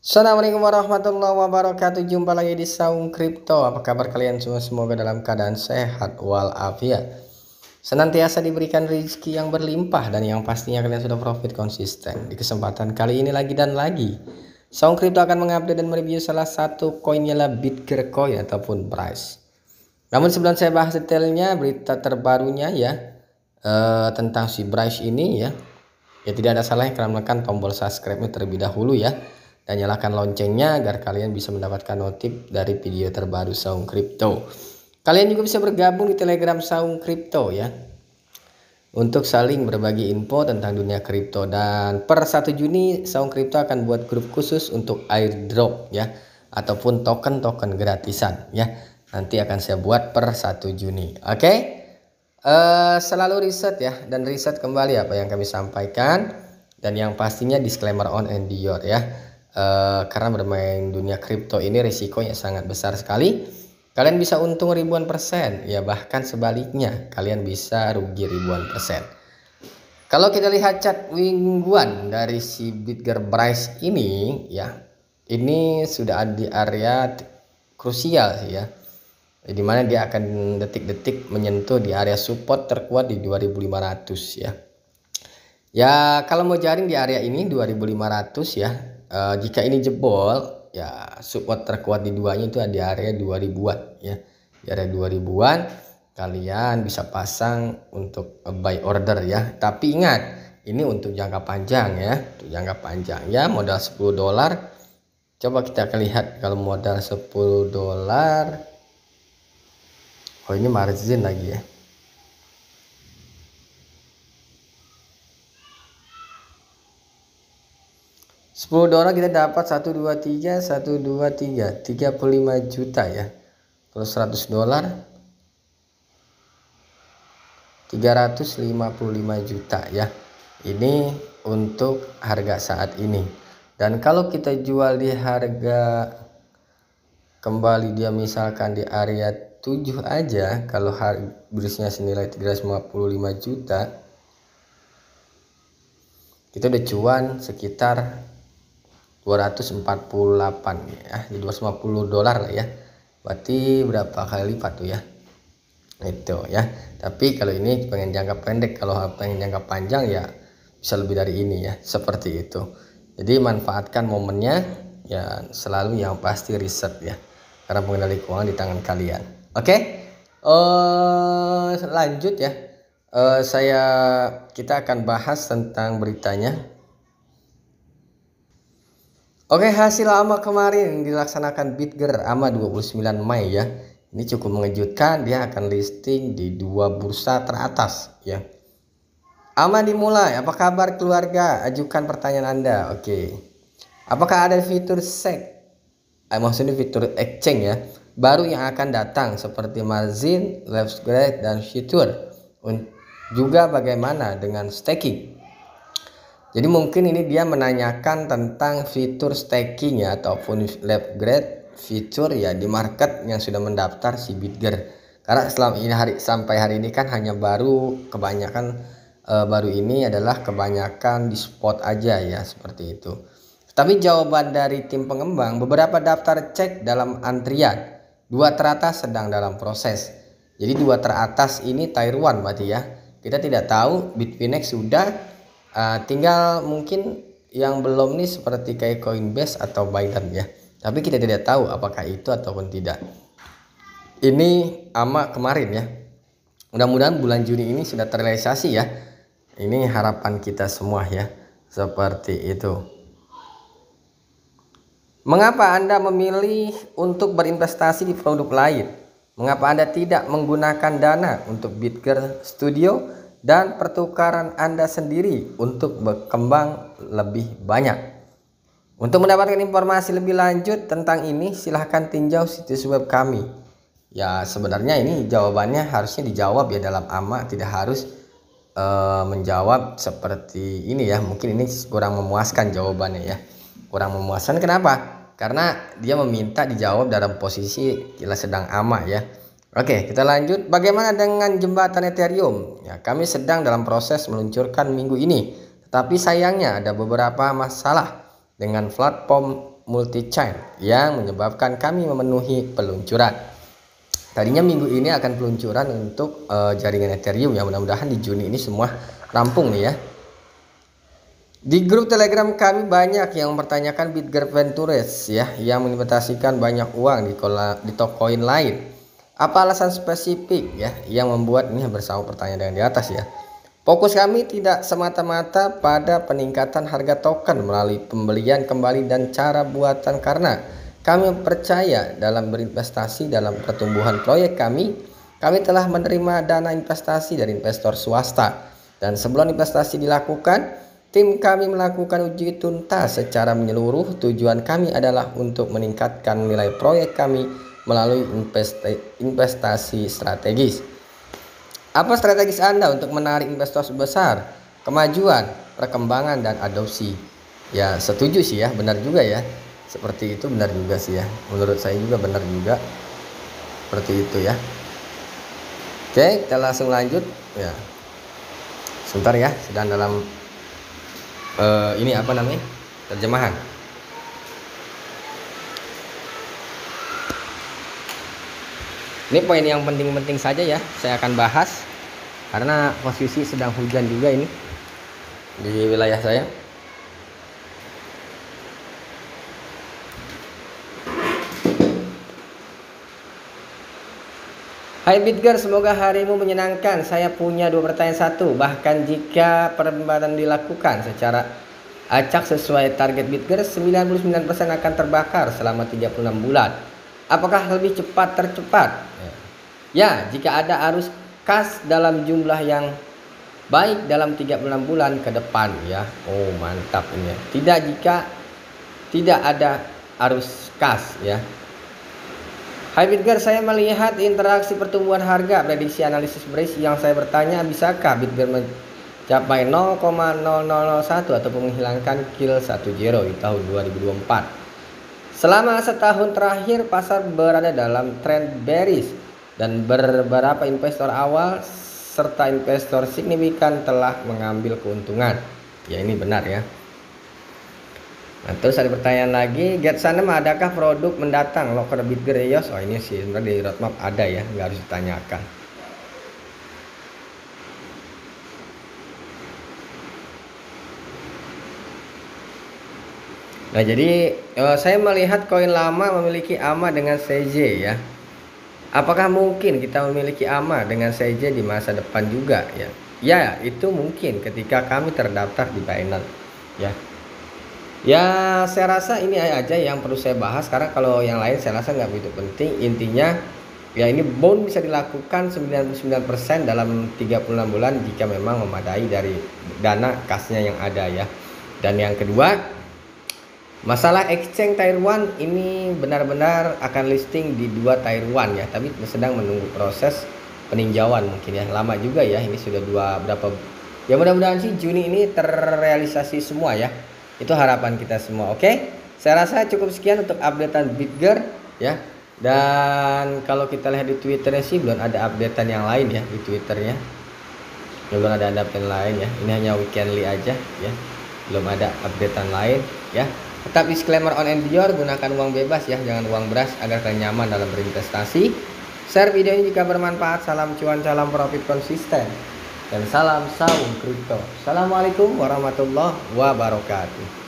Assalamualaikum warahmatullahi wabarakatuh. Jumpa lagi di Saung Kripto. Apa kabar kalian semua? Semoga dalam keadaan sehat walafiat, senantiasa diberikan rezeki yang berlimpah, dan yang pastinya kalian sudah profit konsisten. Di kesempatan kali ini lagi dan lagi, Saung Kripto akan mengupdate dan mereview salah satu koin, ialah Bitger Coin ataupun Price. Namun sebelum saya bahas detailnya, berita terbarunya ya tentang si Price ini ya tidak ada salahnya kalian menekan tombol subscribe-nya terlebih dahulu ya, dan nyalakan loncengnya agar kalian bisa mendapatkan notif dari video terbaru Saung Kripto. Kalian juga bisa bergabung di Telegram Saung Kripto ya, untuk saling berbagi info tentang dunia kripto. Dan per 1 Juni Saung Kripto akan buat grup khusus untuk airdrop ya, ataupun token-token gratisan ya. Nanti akan saya buat per 1 Juni. Oke? Selalu riset ya, dan riset kembali apa yang kami sampaikan, dan yang pastinya disclaimer on and your ya. Karena bermain dunia kripto ini risikonya sangat besar sekali. Kalian bisa untung ribuan persen ya, bahkan sebaliknya kalian bisa rugi ribuan persen. Kalau kita lihat chart mingguan dari si Bitger Price ini ya, ini sudah di area krusial sih ya, dimana dia akan detik-detik menyentuh di area support terkuat di 2500 ya. Ya kalau mau jaring di area ini 2500 ya. Jika ini jebol ya, support terkuat di duanya itu di area 2000-an ya. Di area 2000-an kalian bisa pasang untuk buy order ya. Tapi ingat, ini untuk jangka panjang ya, untuk jangka panjang ya. Modal $10. Coba kita akan lihat kalau modal $10. Oh, ini margin lagi ya. $10 kita dapat 1 2 3 1 2 3 35 juta ya. Kalau $100 355 juta ya. Ini untuk harga saat ini. Dan kalau kita jual di harga kembali dia misalkan di area 7 aja, kalau harga berisnya senilai 355 juta, kita udah cuan sekitar 248 ya, di $250 lah ya. Berarti berapa kali lipat tuh ya, itu ya. Tapi kalau ini pengen jangka pendek, kalau pengen jangka panjang ya bisa lebih dari ini ya, seperti itu. Jadi manfaatkan momennya ya, selalu yang pasti riset ya, karena pengendali keuangan di tangan kalian. Oke, lanjut ya. Kita akan bahas tentang beritanya. Oke, hasil AMA kemarin dilaksanakan Bitger AMA 29 Mei ya. Ini cukup mengejutkan, dia akan listing di 2 bursa teratas ya. AMA dimulai, apa kabar keluarga? Ajukan pertanyaan Anda. Oke. Apakah ada fitur SEC? Maksudnya fitur exchange ya, baru yang akan datang seperti margin, left grade, dan fitur. Juga bagaimana dengan staking? Jadi mungkin ini dia menanyakan tentang fitur staking ya, ataupun left grade fitur ya di market yang sudah mendaftar si Bitger. Karena selama ini sampai hari ini kan hanya baru kebanyakan baru ini adalah kebanyakan di spot aja ya, seperti itu. Tapi jawaban dari tim pengembang, beberapa daftar cek dalam antrian, 2 teratas sedang dalam proses. Jadi 2 teratas ini tier 1 berarti ya. Kita tidak tahu Bitfinex sudah, tinggal mungkin yang belum nih seperti kayak Coinbase atau Binance ya. Tapi kita tidak tahu apakah itu ataupun tidak. Ini AMA kemarin ya. Mudah-mudahan bulan Juni ini sudah terrealisasi ya. Ini harapan kita semua ya. Seperti itu. Mengapa Anda memilih untuk berinvestasi di produk lain? Mengapa Anda tidak menggunakan dana untuk Bitger Studio dan pertukaran Anda sendiri untuk berkembang lebih banyak? Untuk mendapatkan informasi lebih lanjut tentang ini, silahkan tinjau situs web kami. Ya sebenarnya ini jawabannya harusnya dijawab ya dalam AMA, tidak harus menjawab seperti ini ya. Mungkin ini kurang memuaskan jawabannya ya, kurang memuaskan. Kenapa? Karena dia meminta dijawab dalam posisi kita sedang AMA ya. Oke, kita lanjut. Bagaimana dengan jembatan Ethereum? Ya, kami sedang dalam proses meluncurkan minggu ini, tetapi sayangnya ada beberapa masalah dengan platform multi chain yang menyebabkan kami memenuhi peluncuran. Tadinya minggu ini akan peluncuran untuk jaringan Ethereum ya, mudah-mudahan di Juni ini semua rampung nih ya. Di grup Telegram kami banyak yang mempertanyakan Bitger Ventures ya, yang menginvestasikan banyak uang di tokoin lain. Apa alasan spesifik ya yang membuat ini bersama pertanyaan yang di atas ya. Fokus kami tidak semata-mata pada peningkatan harga token melalui pembelian kembali dan cara buatan, karena kami percaya dalam berinvestasi dalam pertumbuhan proyek kami. Kami telah menerima dana investasi dari investor swasta, dan sebelum investasi dilakukan, tim kami melakukan uji tuntas secara menyeluruh. Tujuan kami adalah untuk meningkatkan nilai proyek kami melalui investasi strategis. Apa strategis Anda untuk menarik investor besar, kemajuan, perkembangan, dan adopsi? Ya setuju sih ya, benar juga ya. Seperti itu benar juga sih ya. Menurut saya juga benar juga. Seperti itu ya. Oke, kita langsung lanjut ya. Sebentar ya, sedang dalam ini apa namanya? Terjemahan. Ini poin yang penting-penting saja ya, saya akan bahas karena posisi sedang hujan juga ini di wilayah saya. Hai Bitger, semoga harimu menyenangkan. Saya punya 2 pertanyaan. 1, bahkan jika perempatan dilakukan secara acak sesuai target Bitger, 99% akan terbakar selama 36 bulan. Apakah lebih tercepat? Ya, jika ada arus kas dalam jumlah yang baik dalam 36 bulan ke depan ya. Oh, mantap ini ya. Tidak jika tidak ada arus kas ya. Hai Bitger, saya melihat interaksi pertumbuhan harga. Prediksi analisis bearish yang saya bertanya, bisakah Bitger mencapai 0,0001 ataupun menghilangkan kill 10 di tahun 2024? Selama setahun terakhir pasar berada dalam tren bearish dan beberapa investor awal serta investor signifikan telah mengambil keuntungan. Ya ini benar ya. Nah, terus ada pertanyaan lagi, Get6 adakah produk mendatang locker Bitger EOS? Oh ini sih sebenarnya di roadmap ada ya, nggak harus ditanyakan. Nah jadi saya melihat koin lama memiliki AMA dengan CJ ya. Apakah mungkin kita memiliki AMA dengan CJ di masa depan juga ya? Ya itu mungkin ketika kami terdaftar di Binance ya. Ya saya rasa ini aja yang perlu saya bahas, karena kalau yang lain saya rasa nggak begitu penting. Intinya ya ini bond bisa dilakukan 99% dalam 36 bulan jika memang memadai dari dana kasnya yang ada ya. Dan yang kedua, masalah exchange Tier 1 ini benar-benar akan listing di 2 Tier 1 ya, tapi sedang menunggu proses peninjauan mungkin ya, lama juga ya, ini sudah berapa ya, mudah-mudahan sih Juni ini terrealisasi semua ya, itu harapan kita semua. Oke, saya rasa cukup sekian untuk updatean Bitger ya. Dan kalau kita lihat di Twitternya sih belum ada updatean yang lain ya, di Twitternya belum ada updatean lain ya, ini hanya weekly aja ya, belum ada updatean lain ya. Tetap disclaimer on Endure, gunakan uang bebas ya, jangan uang beras agar kalian nyaman dalam berinvestasi. Share video ini jika bermanfaat. Salam cuan, salam profit konsisten, dan salam saung kripto. Assalamualaikum warahmatullahi wabarakatuh.